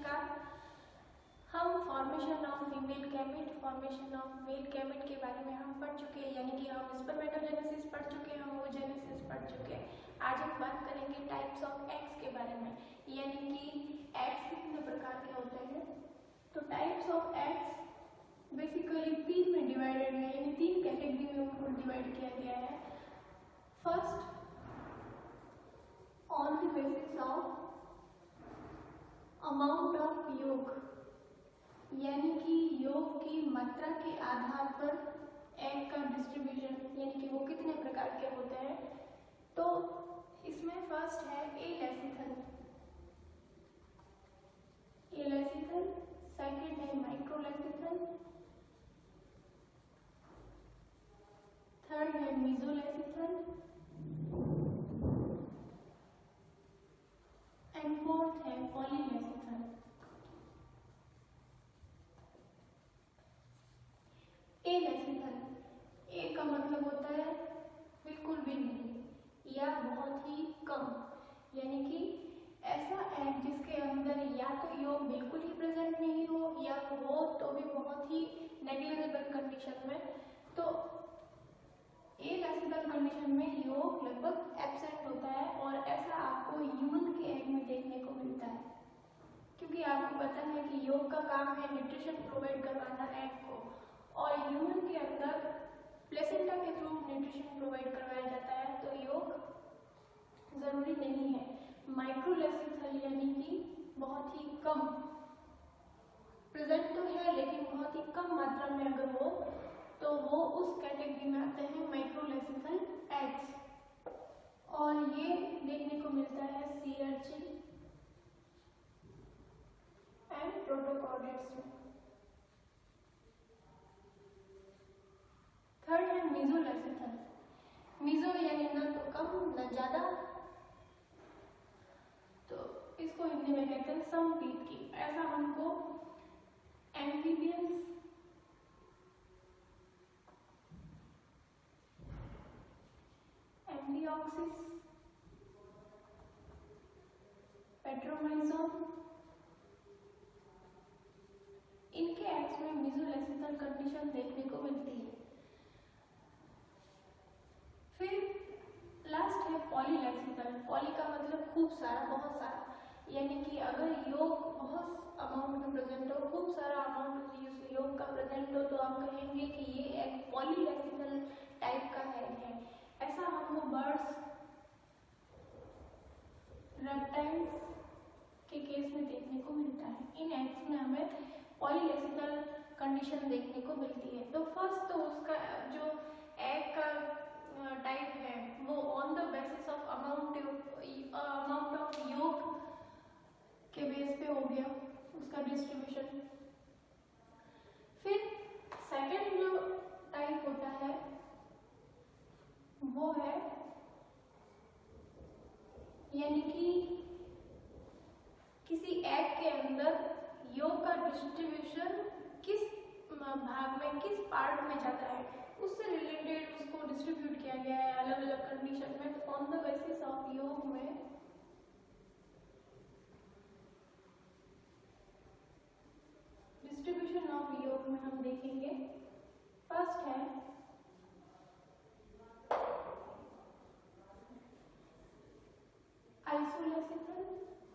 नमस्कार। हम formation of female gamete, formation of male gamete के बारे में हम पढ़ चुके हैं, यानी कि हम स्पर्मेटोजेनेसिस पढ़ चुके हैं, हम ओजेनेसिस पढ़ चुके हैं। आज हम बात करेंगे टाइप्स ऑफ एग्स के बारे में, यानी कि एग्स कितने प्रकार के होते हैं। तो टाइप्स ऑफ एग्स बेसिकली तीन में डिवाइडेड है, यानी तीन कैटेगरी में उनको डिवाइड किया गया है। First, on the basis of amount of yolk, यानी कि योग की मात्रा के आधार पर एग का डिस्ट्रीब्यूशन, यानी कि वो कितने प्रकार के होते हैं। तो इसमें फर्स्ट है एलेसिथल, सेकंड है माइक्रोलेसिथल, थर्ड है मीजोलेसिथल एंड फोर्थ है पॉलीलेसिथल। एलेसिथल, ए का मतलब होता है बिल्कुल भी नहीं या बहुत ही कम, यानी कि ऐसा एग जिसके अंदर या तो योग बिल्कुल ही प्रेजेंट नहीं हो या हो तो भी बहुत ही नेग्लिजिबल कंडीशन में। तो एलेसिथल कंडीशन में योग लगभग एब्सेंट होता है और ऐसा आपको ह्यूमन के एग में देखने को मिलता है, क्योंकि आपको पता है कि योग का काम है न्यूट्रिशन प्रोवाइड करवाना एग को, और ह्यूमन के अंदर प्लेसेंटा के थ्रू न्यूट्रिशन प्रोवाइड करवाया जाता है, तो योग जरूरी नहीं है। माइक्रोलेसिथल यानी कि बहुत ही कम प्रेजेंट तो है लेकिन बहुत ही कम मात्रा में अगर हो तो वो उस कैटेगरी में आते हैं माइक्रोलेसिथल एग्स, और ये देखने को मिलता है सी अर्चिन एंड प्रोटोकॉर्डेट्स में। थर्ड है मीजोलेसिथल, मीजो यानी ना तो कम ना ज्यादा, तो इसको हिंदी में कहते हैं समपीत की। ऐसा हमको एम्फीबियंस, एम्बियोक्सिस, पेट्रोमाइजोम, इनके एग्स में मीजोलेसिथल कंडीशन देखने को मिलती है। फिर लास्ट है पॉलीलेसिथल, पॉली का मतलब खूब सारा, बहुत सारा, यानी कि अगर योग बहुत अमाउंट में प्रेजेंट हो, खूब सारा अमाउंट योग का प्रेजेंट हो, तो हम कहेंगे कि ये एक पॉलीलेसिथल टाइप का एग है। ऐसा हमको बर्ड्स, रेप्टाइल्स के केस में देखने को मिलता है। इन एग्स में हमें पॉलीलेसिथल कंडीशन देखने को मिलती है। तो फर्स्ट तो उसका जो एग का टाइप है वो on the basis of amount of yolk के बेस पे हो गया उसका डिस्ट्रीब्यूशन। फिर सेकंड जो टाइप होता है वो है, यानी कि किसी एग के अंदर योग का डिस्ट्रीब्यूशन किस भाग में, किस पार्ट में जाता है, उससे रिलेटेड उसको डिस्ट्रीब्यूट किया गया है अलग अलग कंडीशन में। तो ऑन द बेसिस ऑफ योग में डिस्ट्रीब्यूशन ऑफ योग में हम देखेंगे, फर्स्ट है आइसोलेसिथल,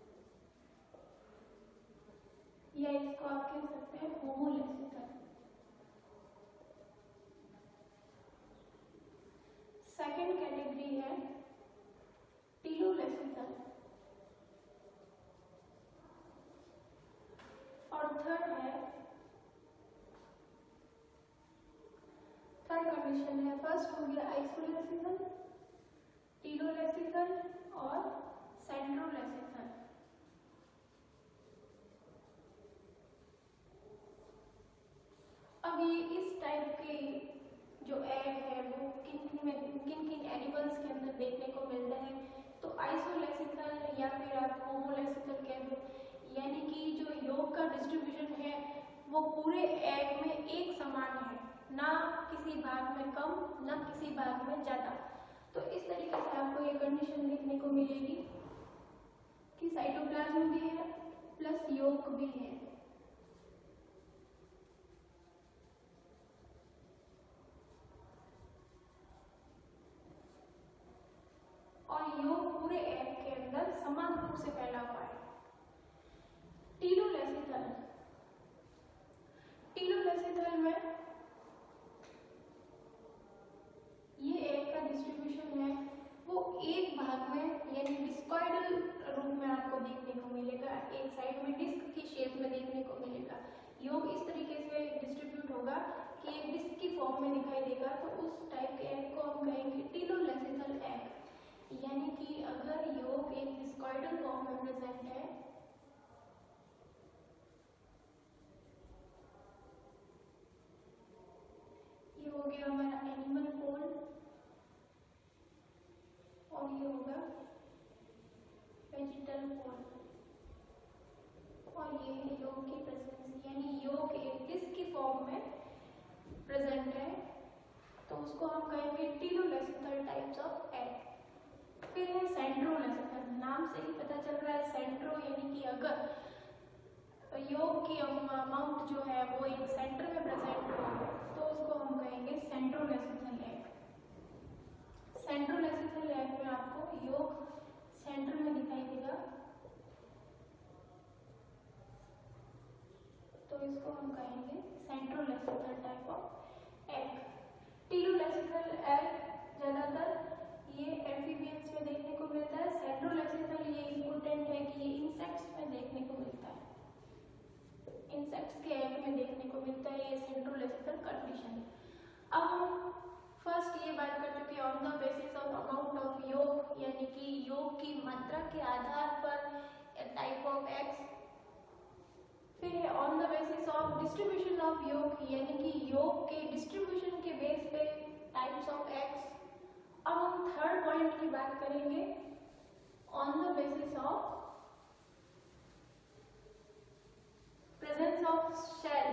या इसको आप कह सकते हैं होमोलेसिथल। सेकंड कैटेगरी है टीलोलेसिथल, और थर्ड कंडीशन है, फर्स्ट हो गया आइसोलेसिथल, टीलोलेसिथल और सेंट्रोलेसिथल। अब ये इस टाइप के जो एग है वो किन किन एनिमल्स के अंदर देखने को मिलते हैं। तो आइसोलेसिथल या फिर आप होमोलेसिथल कह दो, यानी कि जो योग का डिस्ट्रीब्यूशन है वो पूरे एग में एक समान है, ना किसी भाग में कम ना किसी भाग में ज्यादा। तो इस तरीके से आपको ये कंडीशन देखने को मिलेगी कि साइटोप्लाज्म भी है, प्लस योग भी है। और योग पूरे एग के अंदर समान रूप से फैला हुआ है। टीलोलेसिथल, टीलोलेसिथल में ये एग का डिस्ट्रीब्यूशन है वो एक भाग में यानी डिस्कॉइडल रूप में आपको देखने को मिलेगा, एक साइड में डिस्क की शेप में देखने को मिलेगा। योग इस तरीके से डिस्ट्रीब्यूट होगा कि एक डिस्क की फॉर्म में दिखाई देगा, तो उस टाइप के एग को हम कहेंगे टीलोलेसिथल एग। यानी कि अगर योग एक डिस्कॉइडल फॉर्म में प्रेजेंट है, ये हो गया हमारा एनिमल पोल, और ये होगा वेजिटल पोल, और ये है योग की प्रेजेंस। यानी योग एक डिस्क की फॉर्म में प्रेजेंट है, तो उसको हम कहेंगे टीलोलेसिथल टाइप्स ऑफ एग। फिर है सेंट्रोलेसिथल, नाम से ही पता चल रहा है सेंट्रो, यानी कि अगर योग की अमाउंट जो है वो एक सेंटर में प्रेजेंट हो तो उसको हम कहेंगे सेंट्रोलेसिथल एग। सेंट्रोलेसिथल एग में आपको योग सेंटर में दिखाई देगा, तो इसको हम कहेंगे centrolecithal type of egg. Telolecithal egg ज्यादातर ये एम्फीबियंस में देखने को मिलता है। सेंट्रोलेसिथल ये इम्पोर्टेंट है कि ये इंसेक्ट्स में देखने को मिलता है, इंसेक्ट्स के एग में देखने को मिलता है ये सेंट्रोलेसिथल कंडीशन। अब हम फर्स्ट ये बात कर चुके हैं on the basis of amount of yolk, यानी कि योग की मात्रा के आधार पर टाइप ऑफ एग्स। फिर है on the basis of distribution of yolk, यानी कि योग के डिस्ट्रीब्यूशन के बेस पे टाइप्स ऑफ एग्स। अब हम थर्ड पॉइंट की बात करेंगे on the basis of presence of shell.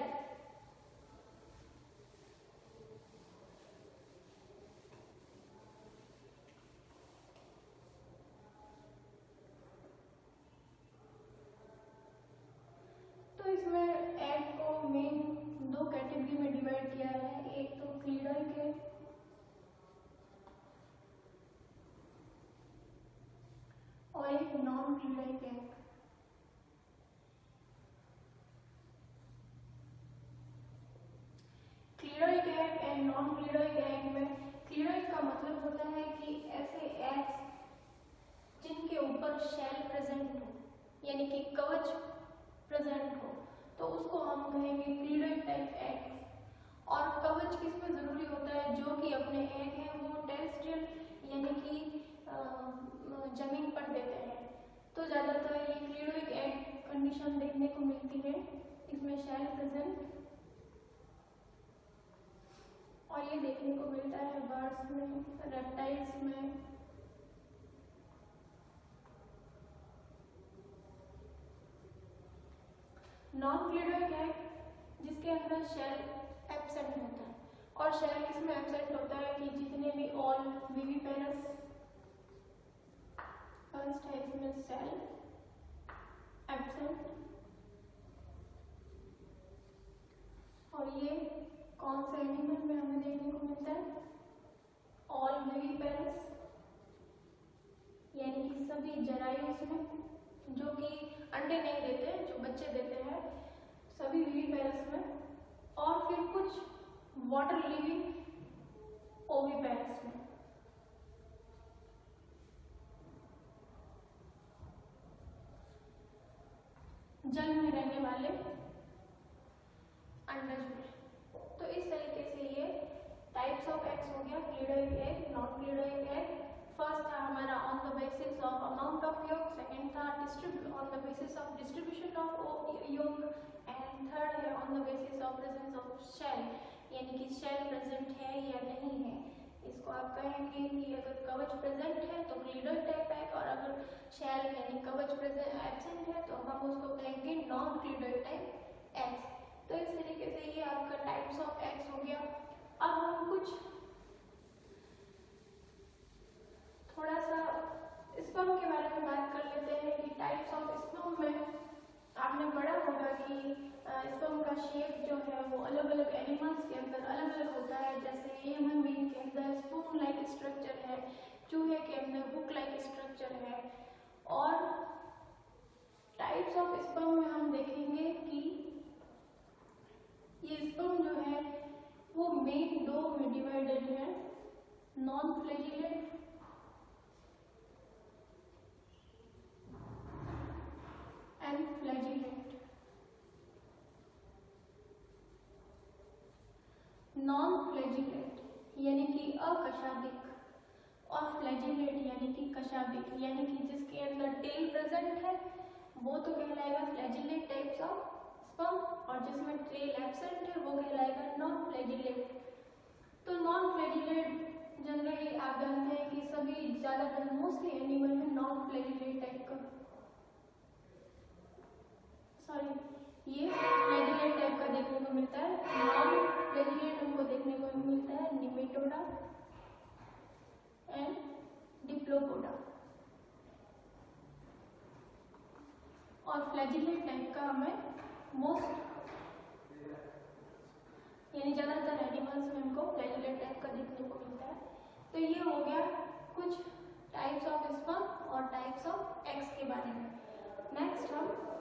तो इसमें एग को मेन दो कैटेगरी में डिवाइड किया है, एक तो क्लीडोइक एग और एक non cleidoic egg. Cleidoic egg and non cleidoic egg में क्लीडोइक का मतलब होता है कि ऐसे एग्स जिनके ऊपर शेल प्रेजेंट हो, यानी कि कवच प्रेजेंट हो, तो उसको हम कहेंगे क्लीडोइक टाइप एग। और कवच किसमें जरूरी होता है, जो कि अपने एग है वो टेरेस्ट्रियल यानी कि जमीन पर देते हैं, तो ज्यादातर ये क्लीडोइक एग कंडीशन देखने को मिलती है, इसमें शेल प्रेजेंट। और ये देखने को मिलता है बर्ड्स में, रेप्टाइल्स में, नॉन क्लीडोइक एग जिसके अंदर शेल एब्सेंट होता है। और शेल किसमें एब्सेंट होता है कि जितने भी ऑल विविपेरस फर्स्ट है इसमें सेल एब्सेंट। और ये कौन से एनिमल में हमें देखने को मिलता है, ऑल विविपेरस, यानी कि सभी जरायुस में जो कि अंडे नहीं देते, जो बच्चे देते हैं, सभी विविपेरस में। और फिर कुछ वाटर लिविंग ओविपेरस में। जल में रहने वाले अंडज में। तो इस तरीके से ये टाइप्स ऑफ एग्स हो गया, cleidoic egg, non cleidoic egg. First था हमारा on the basis of amount of yolk, second था on the basis of distribution of yolk, and third है on the basis of presence of shell, यानी कि shell present है या नहीं है। इसको आप कहेंगे कि अगर कवच प्रेजेंट है तो क्लीडोइक टाइप एग, और अगर शेल यानी कवच प्रेजेंट एब्सेंट है तो हम उसको कहेंगे नॉन क्लीडोइक टाइप एग्स। तो इस तरीके से ये आपका टाइप्स ऑफ एग्स हो गया। अब हम कुछ थोड़ा सा स्पर्म के बारे में बात कर लेते हैं कि टाइप्स ऑफ स्पर्म में आपने पढ़ा होगा कि स्पर्म का शेप जो है वो अलग अलग एनिमल्स के अंदर अलग अलग होता है। जैसे ह्यूमन बीइंग के अंदर स्पून लाइक स्ट्रक्चर है, चूहे के अंदर हुक लाइक स्ट्रक्चर है। और टाइप्स ऑफ स्पर्म में हम देखेंगे कि ये स्पर्म जो है वो मेन दो में डिवाइडेड है, non flagellate and flagellate. Non flagellate यानी कि अकशादिक और फ्लैजिलेट यानी कि कशादिक, यानी कि जिसके अंदर टेल प्रेजेंट है वो तो कहलाएगा फ्लैजिलेट टाइप्स ऑफ स्पर्म, और जिसमें टेल एब्सेंट है वो कहलाएगा नॉन फ्लैजिलेट। तो नॉन फ्लैजिलेट जनरली आप जानते हैं कि सभी ज्यादातर मोस्टली एनिमल में नॉन फ्लैजिलेट टाइप का ये फ्लैजिलेट टाइप का देखने को मिलता है। नॉन फ्लैजिलेट हमको देखने को मिलता है निमेटोडा एंड डिप्लोपोडा, और फ्लैजिलेट टाइप का हमें मोस्ट यानी ज्यादातर एनिमल्स में हमको फ्लैजिलेट टाइप का देखने को मिलता है। तो ये हो गया कुछ टाइप्स ऑफ स्पर्म और टाइप्स ऑफ एग्स के बारे में। नेक्स्ट हम